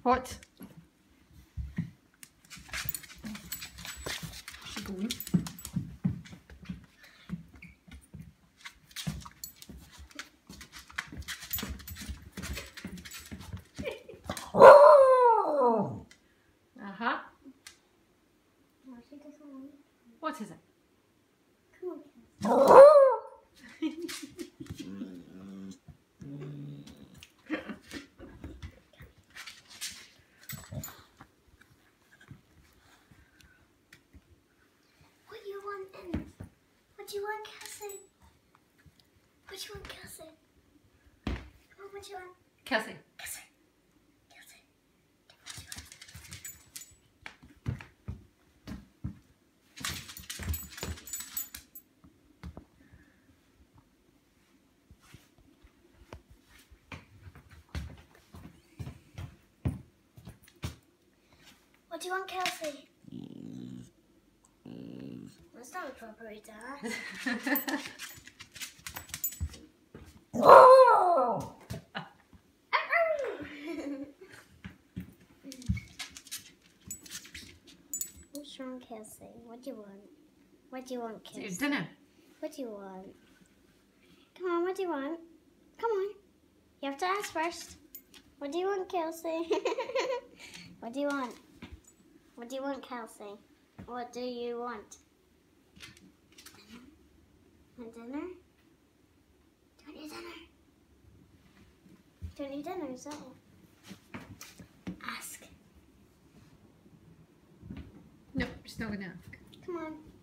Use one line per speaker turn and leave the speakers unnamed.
What? Where's she going? Uh-huh. What is it?
Come on. What do you want, Ennis? What do you want, Cassie? What do you want, Cassie? Come on, what do you want?
Cassie.
Cassie. Cassie. What do you want, Kelsey? That's not a proper dad. What's wrong, Kelsey? What do you want? What do you want, Kelsey?
It's your dinner.
What do you want? Come on, what do you want? Come on. You have to ask first. What do you want, Kelsey? What do you want? What do you want, Kelsey? What do you want? Want dinner? Do you want your dinner? Do you want your dinner? Is that it? Ask.
No, she's not going to ask.
Come on.